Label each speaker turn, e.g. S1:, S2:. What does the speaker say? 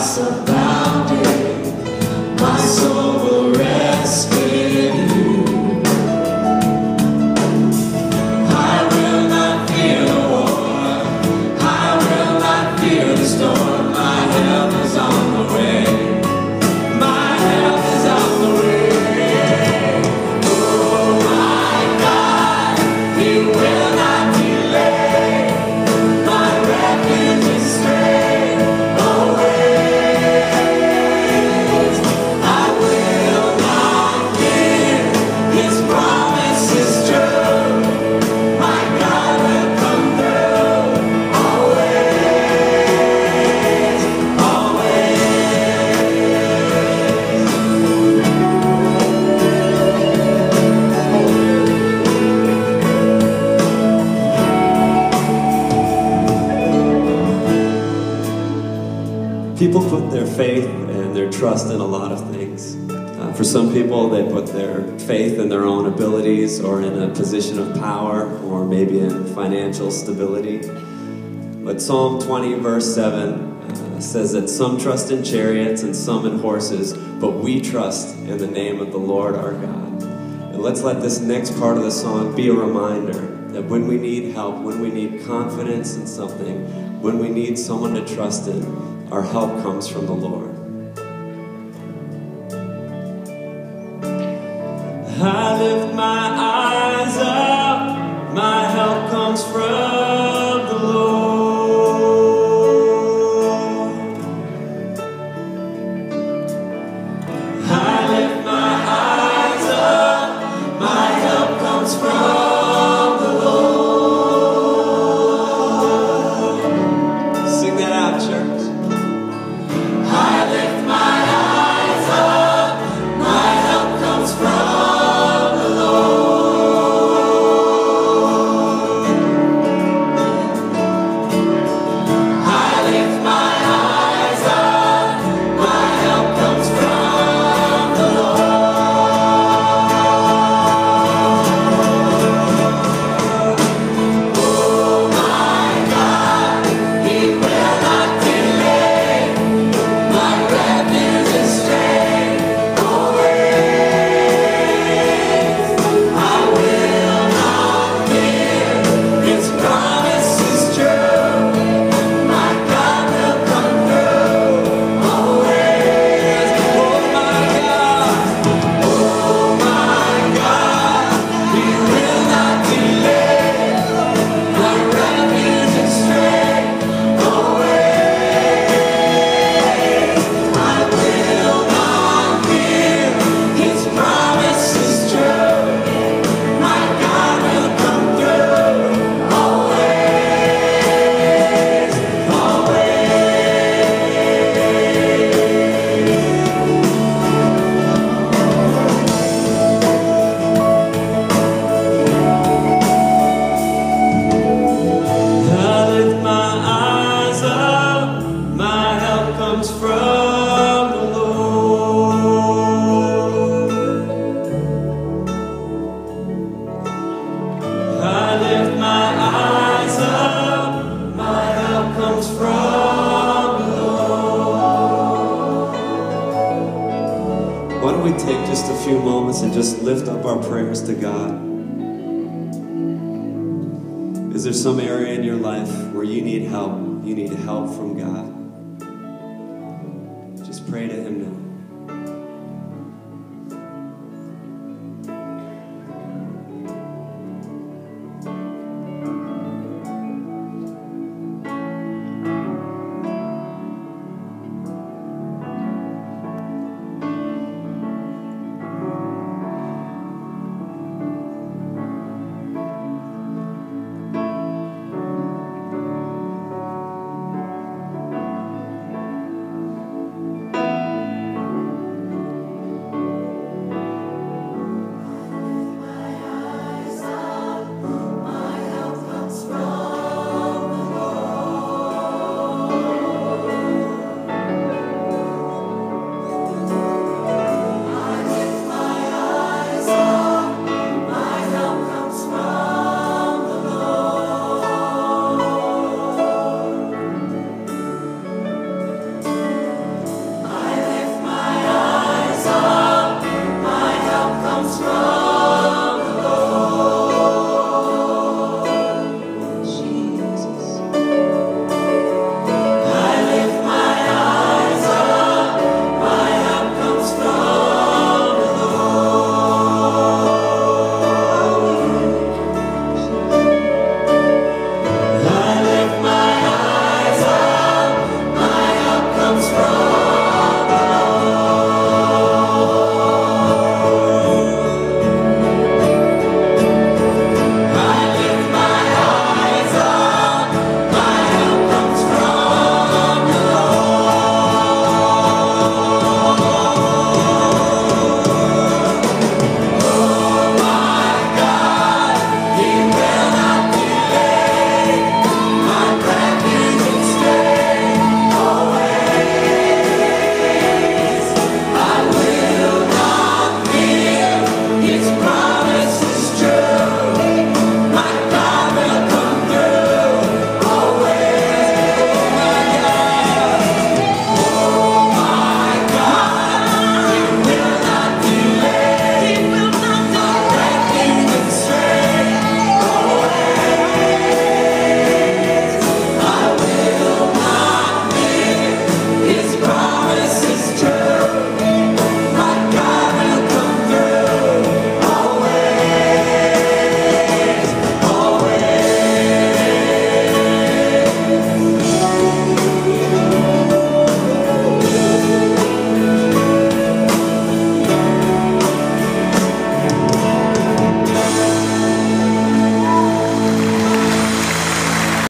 S1: abounding, my soul will rest in you. I will not fear the war, I will not fear the storm. My help is on the way, my help is on the way. Oh my God, He will not delay, my refuge is straight always. I will not fear, His promise is true, my God will come through always, always.
S2: People put their faith and their trust in a lot of things. For some people, they put their faith in their own abilities or in a position of power or maybe in financial stability. But Psalm 20 verse 7 says that some trust in chariots and some in horses, but we trust in the name of the Lord our God. And let's let this next part of the song be a reminder that when we need help, when we need confidence in something, when we need someone to trust in, our help comes from the Lord. I lift my eyes up, my help comes from the Lord. I lift my eyes up, my help comes from the Lord. Sing that out, church. I lift my eyes up, my help comes from the Lord. I lift my eyes up, my help comes from the Lord. Oh my God, He will not delay, my refuge is straight always. I will not fear, His promise is true, my God will come through always. Oh my God, He will not delay, my refuge is straight always. I will not fear, His promise is true, my God will come through always, I lift my eyes up, my help comes from the Lord. I lift my eyes up, my help comes from the Lord. Why don't we take just a few moments and just lift up our prayers to God? Is there some area in your life where you need help? You need help from God. Just pray to Him now.